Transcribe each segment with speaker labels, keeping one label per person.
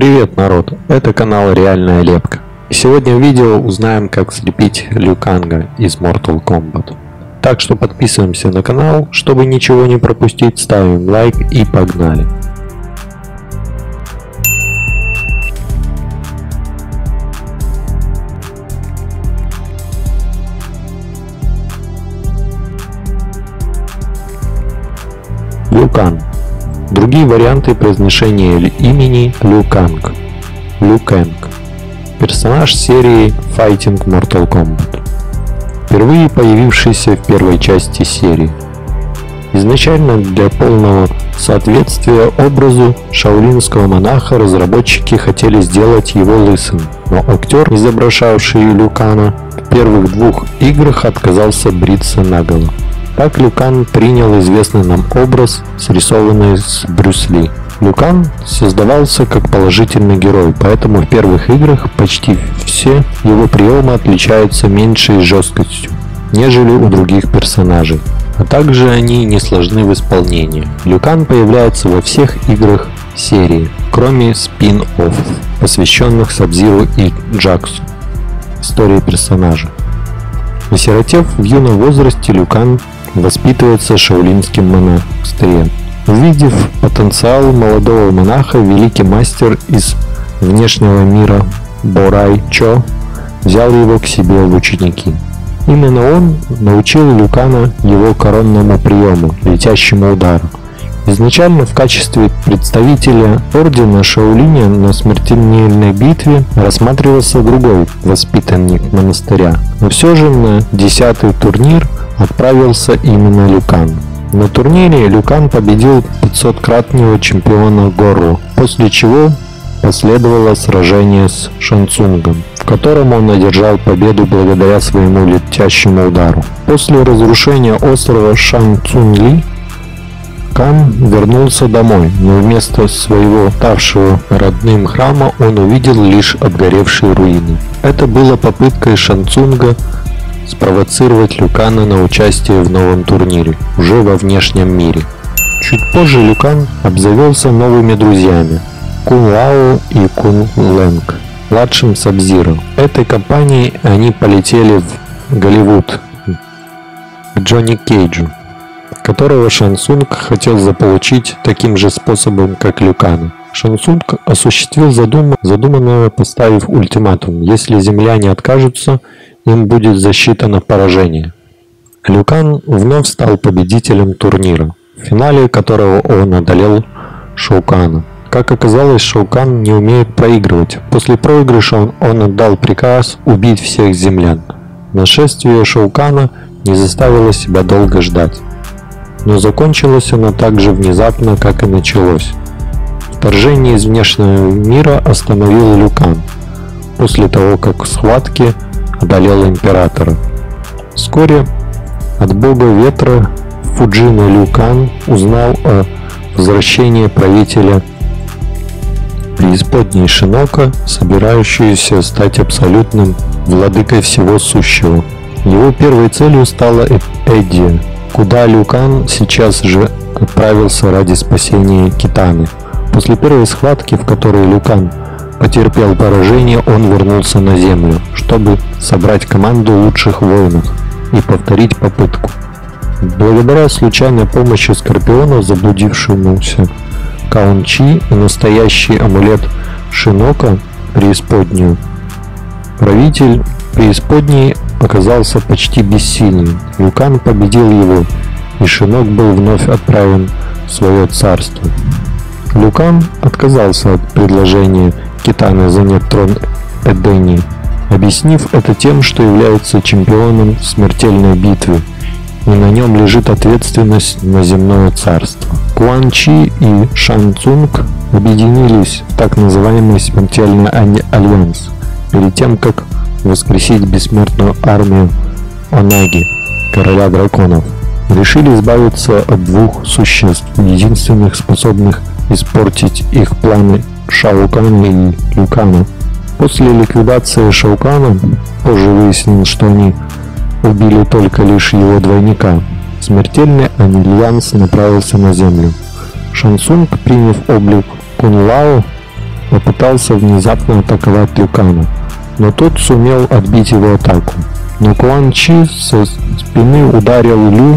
Speaker 1: Привет, народ! Это канал Реальная Лепка. Сегодня в видео узнаем, как слепить Лю Канга из Mortal Kombat. Так что подписываемся на канал, чтобы ничего не пропустить, ставим лайк и погнали! Лю Кан. Другие варианты произношения имени Лю Канг. Лю Кэнг. Персонаж серии Fighting Mortal Kombat. Впервые появившийся в первой части серии. Изначально для полного соответствия образу шаолинского монаха разработчики хотели сделать его лысым, но актер, изображавший Лю Кана, в первых двух играх отказался бриться наголо. Так Лю Кан принял известный нам образ, срисованный с Брюс Ли. Лю Кан создавался как положительный герой, поэтому в первых играх почти все его приемы отличаются меньшей жесткостью, нежели у других персонажей. А также они не сложны в исполнении. Лю Кан появляется во всех играх серии, кроме спин-оффов, посвященных Саб-Зиру и Джаксу. История персонажа. Осиротев в юном возрасте, Лю Кан воспитывается шаолинским монастырем. Увидев потенциал молодого монаха, великий мастер из внешнего мира Борай Чо взял его к себе в ученики. Именно он научил Лю Кана его коронному приему, летящему удару. Изначально в качестве представителя ордена Шаолиня на смертельной битве рассматривался другой воспитанник монастыря, но все же на 10-й турнир отправился именно Лю Кан. На турнире Лю Кан победил 500-кратного чемпиона Гору, после чего последовало сражение с Шан Цунгом, в котором он одержал победу благодаря своему летящему удару. После разрушения острова Шан Цунь Ли Кан вернулся домой, но вместо своего ставшего родным храма он увидел лишь обгоревшие руины. Это было попыткой Шан Цунга спровоцировать Лю Кана на участие в новом турнире, уже во внешнем мире. Чуть позже Лю Кан обзавелся новыми друзьями – Кун Лао и Кун Лэнг, младшим Саб-Зиро. Этой компанией они полетели в Голливуд к Джонни Кейджу, которого Шан Цунг хотел заполучить таким же способом, как Лю Кана. Шан Цунг осуществил задуманное, поставив ультиматум: если земляне откажутся, им будет засчитано поражение. Лю Кан вновь стал победителем турнира, в финале которого он одолел Шоу Кана. Как оказалось, Шоу Кан не умеет проигрывать. После проигрыша он отдал приказ убить всех землян. Нашествие Шоу Кана не заставило себя долго ждать. Но закончилось оно так же внезапно, как и началось. Вторжение из внешнего мира остановил Лю Кан, после того, как в схватке одолел императора. Вскоре от бога ветра Фуджина Лю Кан узнал о возвращении правителя преисподней Шинока, собирающуюся стать абсолютным владыкой всего сущего. Его первой целью стала Эдди, куда Лю Кан сейчас же отправился ради спасения Китаны. После первой схватки, в которой Лю Кан потерпел поражение, он вернулся на землю, чтобы собрать команду лучших воинов и повторить попытку. Благодаря случайной помощи Скорпиона, заблудившемуся Каун Чи, и настоящий амулет Шинока преисподнюю, правитель преисподней оказался почти бессильным. Лю Кан победил его, и Шинок был вновь отправлен в свое царство. Лю Кан отказался от предложения Китаны занять трон Эдени, объяснив это тем, что является чемпионом в смертельной битве, и на нем лежит ответственность на земное царство. Куан Чи и Шан Цунг объединились в так называемый смертельный альянс, перед тем, как воскресить бессмертную армию Онаги, короля драконов. Решили избавиться от двух существ, единственных способных испортить их планы Шао Кана и Лю Кана. После ликвидации Шао Кана, позже выяснилось, что они убили только лишь его двойника. Смертельный альянс направился на землю. Шан Цунг, приняв облик Кун Лао, попытался внезапно атаковать Люкана, но тот сумел отбить его атаку. Но Куан Чи со спины ударил Лю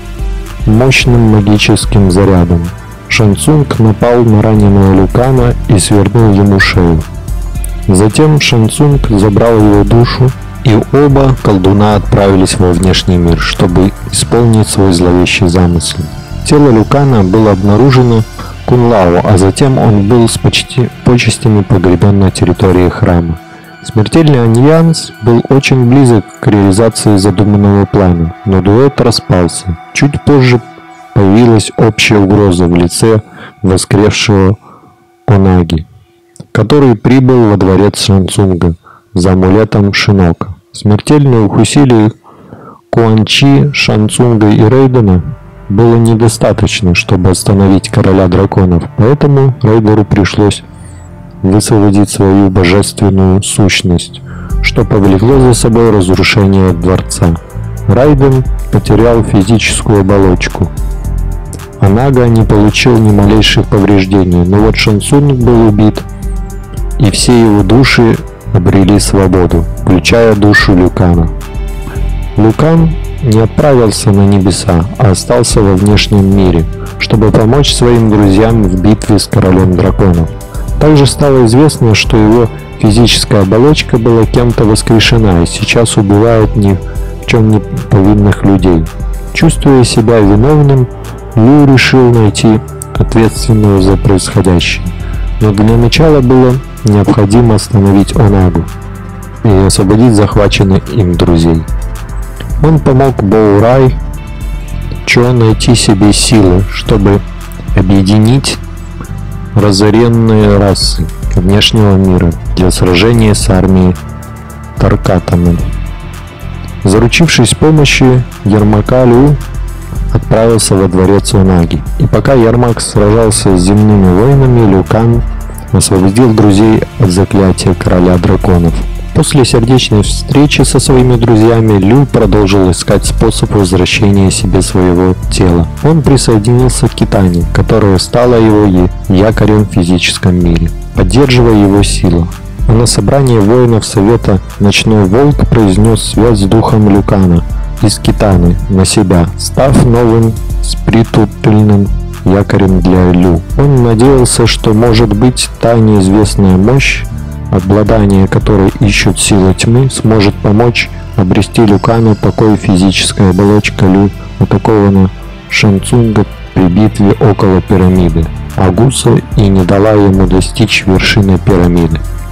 Speaker 1: мощным магическим зарядом. Шан Цунг напал на раненого Люкана и свернул ему шею. Затем Шан Цунг забрал его душу, и оба колдуна отправились во внешний мир, чтобы исполнить свой зловещий замысел. Тело Люкана было обнаружено Кун Лао, а затем он был с почестями погребен на территории храма. Смертельный альянс был очень близок к реализации задуманного плана, но дуэт распался. Чуть позже появилась общая угроза в лице воскресшего Онаги, который прибыл во дворец Шан Цунга за амулетом Шинока. Смертельных усилий Куан Чи, Шан Цунга и Рейдена было недостаточно, чтобы остановить короля драконов, поэтому Рейдеру пришлось высвободить свою божественную сущность, что повлекло за собой разрушение дворца. Райден потерял физическую оболочку. Онага не получил ни малейших повреждений, но вот Шан Цунг был убит, и все его души обрели свободу, включая душу Люкана. Люкан не отправился на небеса, а остался во внешнем мире, чтобы помочь своим друзьям в битве с королем драконов. Также стало известно, что его физическая оболочка была кем-то воскрешена и сейчас убивает ни в чем не повинных людей. Чувствуя себя виновным, Лю решил найти ответственного за происходящее. Но для начала было необходимо остановить Онагу и освободить захваченных им друзей. Он помог Боу Рай Чо найти себе силы, чтобы объединить разоренные расы внешнего мира для сражения с армией Таркатана. Заручившись помощью Ермака, Лю отправился во дворец Онаги. И пока Ермак сражался с земными воинами, Люкан освободил друзей от заклятия короля драконов. После сердечной встречи со своими друзьями Лю продолжил искать способ возвращения себе своего тела. Он присоединился к Китане, которая стала его якорем в физическом мире, поддерживая его силу. А на собрании воинов Совета Ночной Волк произнес связь с духом Люкана из Китаны на себя, став новым спиритуальным якорем для Лю. Он надеялся, что, может быть, та неизвестная мощь, обладание которой ищут силы тьмы, сможет помочь обрести Люкану такой физической оболочкой. Лю атакована Шан Цунга при битве около пирамиды Агуса и не дала ему достичь вершины пирамиды.